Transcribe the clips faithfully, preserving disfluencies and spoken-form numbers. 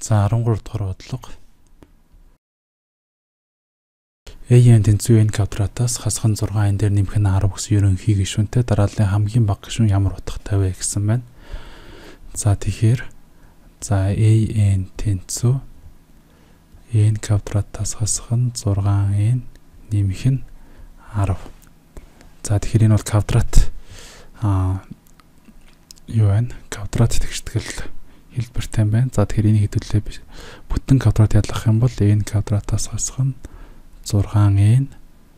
За арван гурав дахь бодлого. A-ийн тэнцвэр n квадратаас хасах нь зураг энэ дээр нэмэх нь арав гэсэн ерөнхий гишүүнтэй дарааллын хамгийн бага гишүүн ямар утгатай вэ гэсэн байна. За тэгэхээр за A-ийн тэнцвэр n квадратаас хасах нь зураг n нэмэх нь арав. За тэгэхээр энэ бол квадрат а юу вэ? Квадрат тэгштгэл хэлбэртэй байна. За тэгэхээр энийг хэдүүлээ бүтэн квадрат ялгах юм бол n квадратаас хасах нь зураг n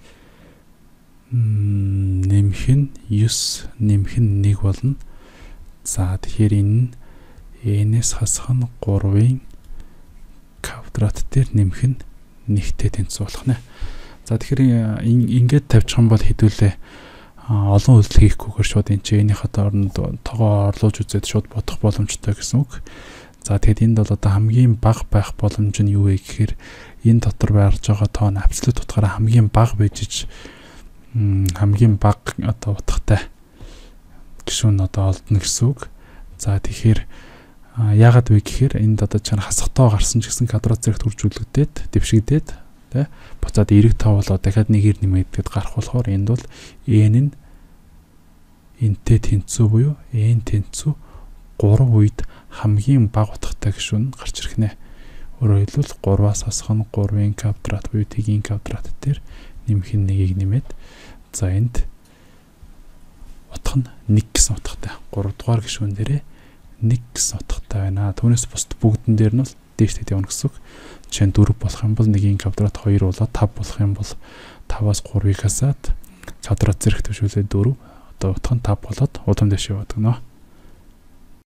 нэмэх нь девять нэмэх нь нэг болно. За тэгэхээр энэ нь n-ээс хасах нь три-ын квадрат дээр нэмэх нь нэгтэй тэнцвэр болох нэ. За тэгэхээр ингээд тавьчих юм бол хэдүүлээ олон үйлдэл хийхгүйгээр шууд энэ чинь энийхээ доорнд тогоо орлуулж үзээд шууд бодох боломжтой гэсэн үг. За тэгэхэд энд бол одоо хамгийн бага байх боломж нь юу вэ гэхээр энэ дотор байрж байгаа тоо нь абсолют утгаараа хамгийн бага бижиж хамгийн бага одоо утгатай гишүүн одоо олдно гэсэн үг. За тэгэхээр яагаад вэ гэхээр энд одоо чана хасах тоо гарсан ч гэсэн квадрат зэрэгт үржүүлэгдээд дэвшигдээд тэ буцаад эрэг тоо болоо дахиад нэгээр нэмэгдээд гарах болохоор энд бол n нь энтэй тэнцүү буюу n тэнцүү гурав үед хамгийн бага утгатай гишүүн гарч ирэх нэ. Өөрөөр хэлбэл гураваас хасах нь три-ын квадрат буюу тэгийн квадрат дээр нэмэх нь нэгийг нэмээд за энд утга нь нэг гэсэн утгатай. гурав дугаар гишүүн дээрээ нэг гэсэн утгатай байна. Түүнээс бусд бүгдэн дээр нь бол дээштэй явна гэсэн үг. Жишээ нь дөрөв болох юм бол нэгийн квадрат хоёр болоод тав болох юм бол таваас гурвыг хасаад квадрат зэрэг төвшүүлээд дөрөв одоо утга нь тав болоод удам дэш яваад гэнэ.